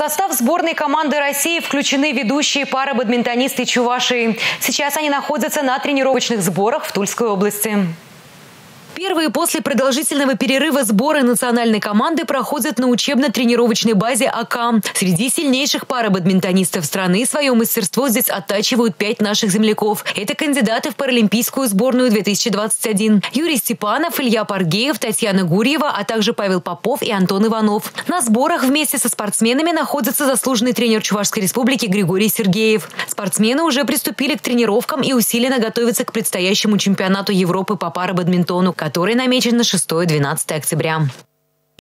состав сборной команды России включены ведущие парабадминтонисты Чувашии. Сейчас они находятся на тренировочных сборах в Тульской области. Первые после продолжительного перерыва сборы национальной команды проходят на учебно-тренировочной базе АК. Среди сильнейших парабадминтонистов страны свое мастерство здесь оттачивают 5 наших земляков. Это кандидаты в паралимпийскую сборную 2021. Юрий Степанов, Илья Паргеев, Татьяна Гурьева, а также Павел Попов и Антон Иванов. На сборах вместе со спортсменами находится заслуженный тренер Чувашской республики Григорий Сергеев. Спортсмены уже приступили к тренировкам и усиленно готовятся к предстоящему чемпионату Европы по парабадминтону, который намечен на 6-12 октября.